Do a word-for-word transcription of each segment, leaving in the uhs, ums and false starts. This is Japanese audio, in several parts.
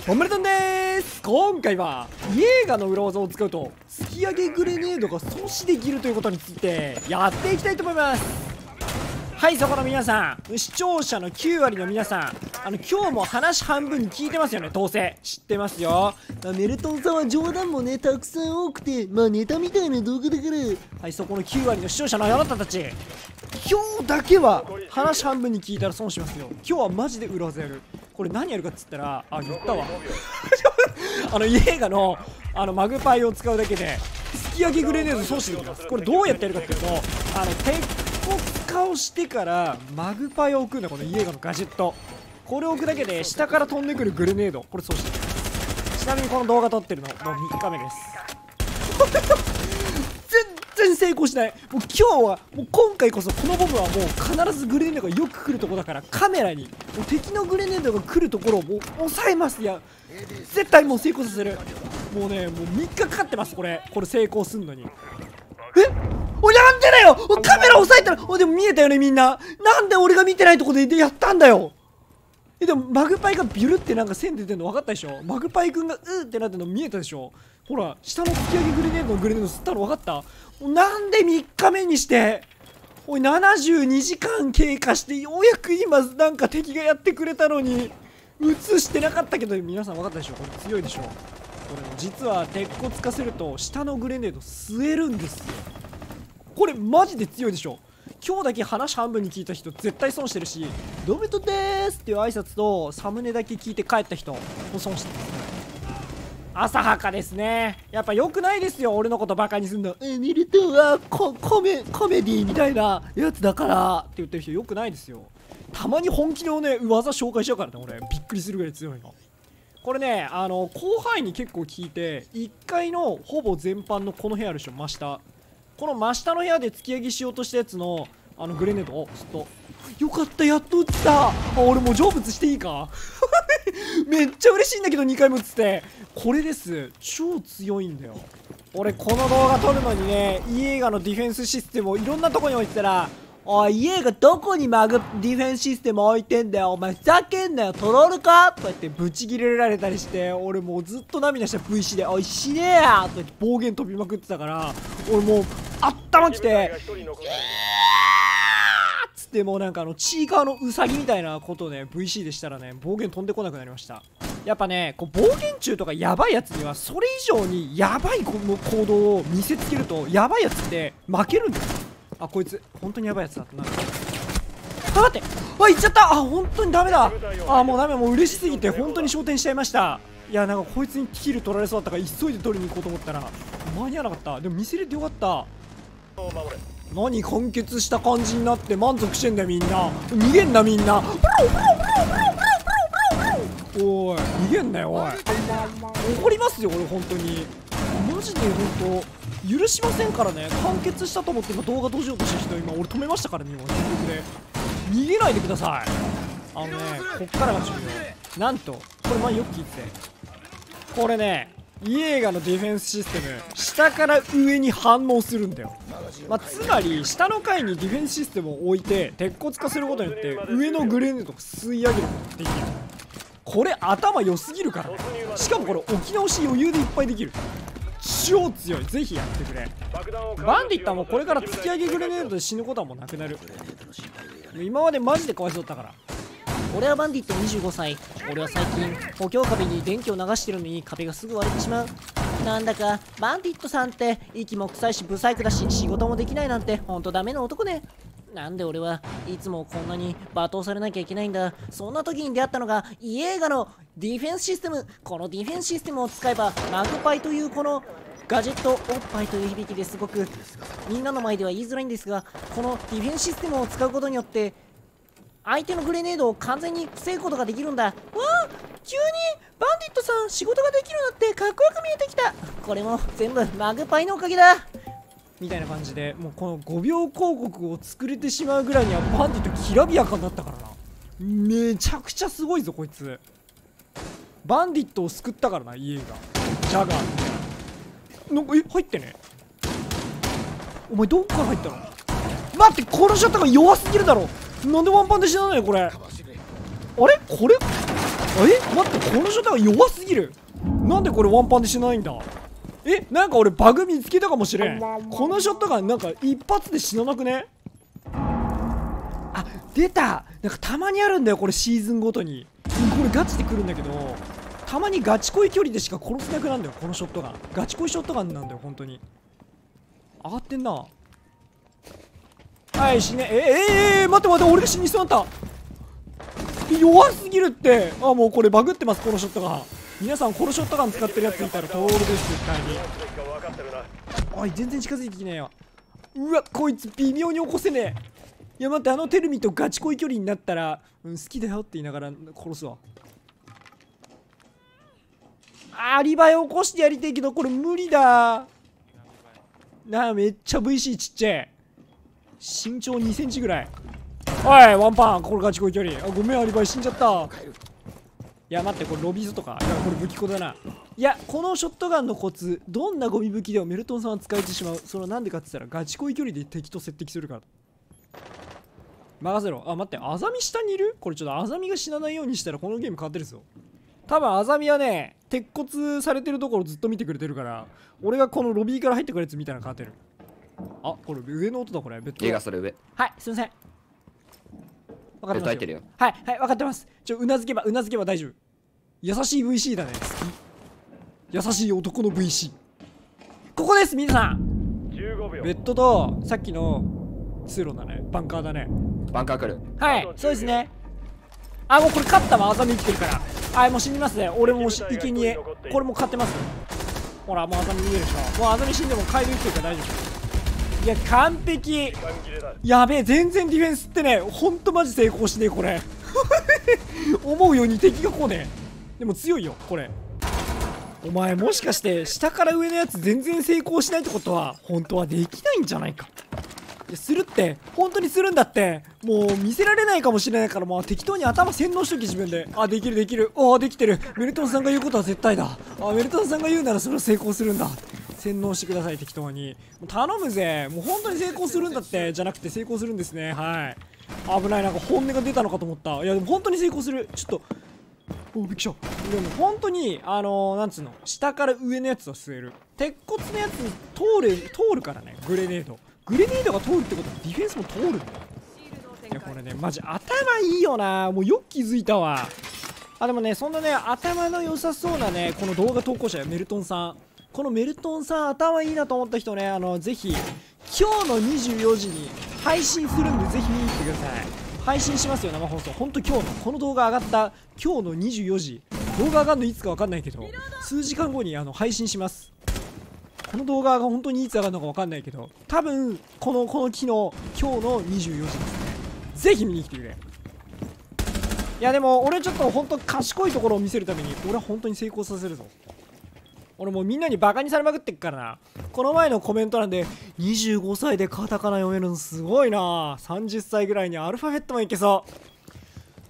おめでとうでーす。今回はイエーガーの裏技を使うと突き上げグレネードが阻止できるということについてやっていきたいと思います。はい、そこの皆さん、視聴者のきゅうわりの皆さん、あの今日も話半分に聞いてますよね。どうせ知ってますよ。 まあ、メルトンさんは冗談もねたくさん多くて、まあネタみたいな動画だから。 はい、そこのきゅうわりの視聴者のあなたたち、今日だけは話半分に聞いたら損しますよ。今日はマジで裏技やる。これ何やるかっつったら、あ、言ったわあのイエーガのあのマグパイを使うだけで突き上げグレネード阻止できます。これどうやってやるかっていうと、あの鉄骨化をしてからマグパイを置くんだ。このイエーガのガジェット、これを置くだけで下から飛んでくるグレネード、これ阻止できます。ちなみにこの動画撮ってるのもうみっかめです全然成功しない。もう今日はもう今回こそこのボムはもう必ずグレネードがよく来るところだから、カメラにもう敵のグレネードが来るところをもう抑えます。いや絶対もう成功させる。もうね、もうみっかかかってます。これこれ成功すんのに。えおい、なんでだよ。カメラ押さえたら、おでも見えたよねみんな。なんで俺が見てないとこでやったんだよ。えでもマグパイがビュルってなんか線出てんの分かったでしょ。マグパイくんがうーってなってんの見えたでしょ。ほら下の突き上げグレネードのグレネード吸ったの分かった。なんでみっかめにして、おいななじゅうにじかん経過してようやく今なんか敵がやってくれたのに映してなかったけど、皆さん分かったでしょ。これ強いでしょ。これ実は鉄骨化すると下のグレネード吸えるんですよ。これマジで強いでしょ。今日だけ話半分に聞いた人絶対損してるし、ドベトでーすっていう挨拶とサムネだけ聞いて帰った人も損してます。浅はかですね。やっぱ良くないですよ、俺のことバカにすんの。 えメルトンはココメコメディみたいなやつだからって言ってる人良くないですよ。たまに本気のね技紹介しちゃうからね、俺びっくりするぐらい強いの。これね、あの広範囲に結構聞いて、いっかいのほぼ全般のこの部屋あるでしょ、真下。この真下の部屋で突き上げしようとしたやつのあのグレネード、おちょっとよかった、やっと撃った。あ、俺もう成仏していいかめっちゃ嬉しいんだけどにかいも撃つって。これです、超強いんだよ。俺この動画撮るのにね、イエーガのディフェンスシステムをいろんなとこに置いてたら、おいイエーガどこにマグディフェンスシステム置いてんだよ、お前ふざけんなよトロールかとか言ってブチギレられたりして、俺もうずっと涙した ブイシー でおい死ねえやとか言って暴言飛びまくってたから、俺もう頭きてつってもうなんかあのチーカーのウサギみたいなことをね ブイシー でしたらね、暴言飛んでこなくなりました。やっぱね、こう暴言中とかヤバいやつにはそれ以上にヤバいこの行動を見せつけると、ヤバいやつって負けるんですよ。あ、こいつ本当にヤバいやつだってなる。あ、待って、あ、行っちゃった。あ、本当にダメだ。あ、もうダメ、もう嬉しすぎて本当に昇天しちゃいました。いや、なんかこいつにキル取られそうだったから急いで取りに行こうと思ったら間に合わなかった。でも見せれてよかった。何完結した感じになって満足してんだよみんな。逃げんなみんな。おい逃げんなよおい。怒りますよ俺本当に。マジで本当許しませんからね。完結したと思って今動画閉じようとした人今俺止めましたからね。今全力で逃げないでください。あのね、こっからが重要。なんとこれ前よく聞いてて、これねイエーガのディフェンスシステム下から上に反応するんだよ。まあ、つまり下の階にディフェンスシステムを置いて鉄骨化することによって上のグレネードを吸い上げることができる。これ頭良すぎるからね。しかもこれ置き直し余裕でいっぱいできる。超強い。ぜひやってくれ。バンディットはもうこれから突き上げグレネードで死ぬことはもうなくなる。今までマジでかわいそうだったから。 俺はバンディットにじゅうごさい。俺は最近補強壁に電気を流してるのに壁がすぐ割れてしまう。なんだかバンディットさんって息も臭いしブサイクだし仕事もできないなんてほんとダメな男ね。なんで俺はいつもこんなに罵倒されなきゃいけないんだ。そんな時に出会ったのがイエーガのディフェンスシステム。このディフェンスシステムを使えばマグパイというこのガジェット、おっぱいという響きですごくみんなの前では言いづらいんですが、このディフェンスシステムを使うことによって相手のグレネードを完全に防ぐことができるんだ。わあ、急にバンディットさん仕事ができるようになってかっこよく見えてきた。これも全部マグパイのおかげだみたいな感じで、もうこのごびょう広告を作れてしまうぐらいにはバンディットきらびやかになったからな。めちゃくちゃすごいぞこいつ。バンディットを救ったからなイエーガ。ジャガーってなんかえ入ってね。お前どっから入ったの。待って、殺しちゃったから弱すぎるだろ。なんでワンパンで死なないのこれ。あれこれえ待って、このショットが弱すぎる。なんでこれワンパンで死なないんだ。えなんか俺バグ見つけたかもしれん。このショットがなんか一発で死ななくね。あ出た。なんかたまにあるんだよこれ、シーズンごとに。これガチで来るんだけど、たまにガチ恋距離でしか殺せなくなるんだよこのショットガン。ガチ恋ショットガンなんだよ本当に。上がってんな。はい死ね。えええー、待って待って、俺が死にそうになった。弱すぎるって。あもうこれバグってますこのショットガン。皆さんこのショットガン使ってるやついたらトールです絶対に。おい全然近づいてきねえよ。うわこいつ微妙に起こせねえ。いや待って、あのテルミとガチ恋距離になったら、うん、好きだよって言いながら殺すわ。アリバイ起こしてやりたいけどこれ無理だな。めっちゃ ブイシー ちっちゃい。身長にセンチぐらい。おいワンパンこれガチ恋距離。あごめんアリバイ死んじゃった。いや待ってこれロビーズとか。いやこれ武器庫だな。いやこのショットガンのコツ、どんなゴミ武器でもメルトンさんは使えてしまう。それはなんでかって言ったらガチ恋距離で敵と接敵するから。任せろ。あ待って、アザミ下にいる。これちょっとアザミが死なないようにしたらこのゲーム勝ってるぞ。多分アザミはね鉄骨されてるところずっと見てくれてるから、俺がこのロビーから入ってくるやつ見たら勝てる。あこれ上の音だこれ。ベッド。 映画それ上。 はいすいません。分かってますよ。 てるよ。 はいはい分かってます。ちょうなずけばうなずけば大丈夫。優しい ブイシー だね。好き。優しい男の ブイシー。ここです皆さん。ベッドとさっきの通路だね。バンカーだね。 バンカー来る。 はいそうですね。あもうこれ勝ったわ。アザミ生きてるから。はいもう死にますね。俺もし生贄これも勝ってます。ほらもうアザミ逃げるでしょ。もうアザミ死んでもカエル生きてるから大丈夫。いや完璧。やべえ全然ディフェンスってねほんとマジ成功しねえこれ思うように敵が来ねえ。でも強いよこれ。お前もしかして下から上のやつ全然成功しないってことは本当はできないんじゃないか。いやするって本当にするんだって。もう見せられないかもしれないから、もう適当に頭洗脳しとき自分で。あできるできる。あできてる。メルトンさんが言うことは絶対だ。あメルトンさんが言うならそれは成功するんだ。洗脳してください適当に。もう頼むぜ。もう本当に成功するんだってじゃなくて成功するんですね。はい危ない。なんか本音が出たのかと思った。いやでも本当に成功する。ちょっとおびっくりした。でも本当にあのー、なんつうの下から上のやつは吸える。鉄骨のやつ通る通るからね。グレネードグレネードが通るってことはディフェンスも通るんだよ。いやこれねマジ頭いいよな。もうよく気づいたわ。あでもねそんなね頭の良さそうなねこの動画投稿者メルトンさん、このメルトンさん頭いいなと思った人ね、あのぜひ今日のにじゅうよじに配信するんでぜひ見に来てください。配信しますよ生放送。ほんと今日のこの動画上がった今日のにじゅうよじ、動画上がるのいつか分かんないけど数時間後にあの配信します。この動画が本当にいつ上がるのか分かんないけど多分このこの日の今日のにじゅうよじですね。ぜひ見に来てくれ。いやでも俺ちょっと本当賢いところを見せるために俺は本当に成功させるぞ。俺もうみんなにバカにされまくってっからな。この前のコメント欄でにじゅうごさいでカタカナ読めるのすごいな、さんじゅっさいぐらいにアルファベットもいけそう。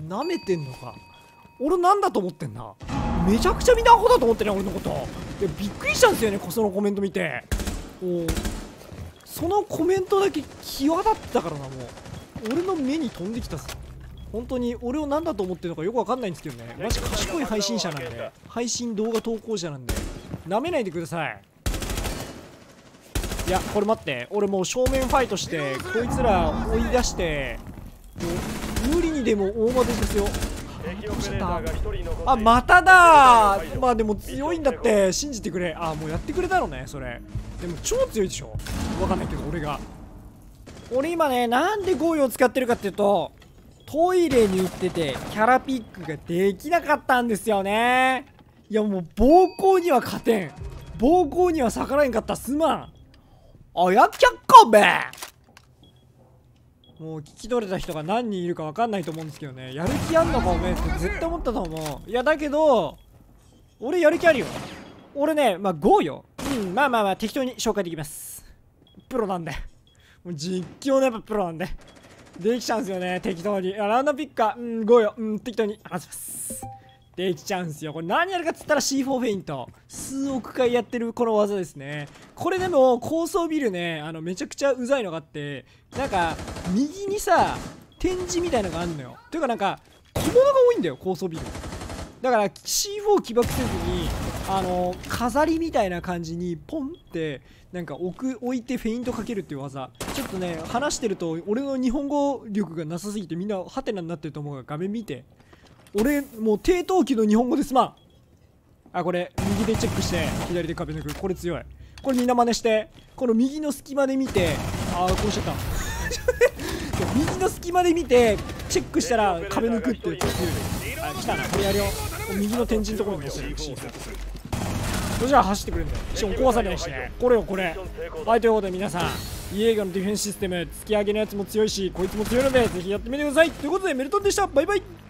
なめてんのか。俺なんだと思ってんだ。めちゃくちゃみんなアホだと思ってね俺のこと。いやびっくりしたんですよねそのコメント見て。おそのコメントだけ際立ってたからな。もう俺の目に飛んできたっす。本当に俺を何だと思ってるのかよくわかんないんですけどね。マジ賢い配信者なんで、配信動画投稿者なんでなめないでください。いやこれ待って、俺もう正面ファイトしてこいつら追い出してもう無理にでも大技ですよ。あまただー。まあでも強いんだって信じてくれ。あもうやってくれたのねそれ。でも超強いでしょ。わかんないけど俺が俺今ねなんでゴーイを使ってるかっていうとトイレに売っててキャラピックができなかったんですよね。いやもう暴行には勝てん、暴行には逆らえんかった。すまん。あやきゃっかべ。もう聞き取れた人が何人いるか分かんないと思うんですけどね。やる気あんのかおめえって絶対思ったと思う。いやだけど俺やる気あるよ。俺ねまあゴーよ。うんまあまあまあ適当に紹介できます。プロなんでもう実況のやっぱプロなんでできちゃうんすよね適当に。ラウンドピックかうんゴーようん適当に話します。できちゃうんすよ。これ何やるかっつったら シーフォー フェイント数億回やってるこの技ですね。これでも高層ビルねあのめちゃくちゃうざいのがあって、なんか右にさ展示みたいのがあるのよ。ていうかなんか小物が多いんだよ高層ビル。 だから シーフォー 起爆せずにあの飾りみたいな感じにポンってなんか置く置いてフェイントかけるっていう技、ちょっとね話してると俺の日本語力がなさすぎてみんなハテナになってると思うが画面見て、俺もう低等級の日本語ですまん。あ、これ右でチェックして左で壁抜く、これ強い。これみんな真似して、この右の隙間で見て、あーこうしちゃった右の隙間で見てチェックしたら壁抜くっていう強い。あ、来たな、これやるよ。右の天神のところに乗せる。そしたら走ってくれるんだよ。しかも壊されないしね。これよこれ。はい、ということで皆さん、イエーガのディフェンスシステム突き上げのやつも強いしこいつも強いのでぜひやってみてください。ということでメルトンでした。バイバイ。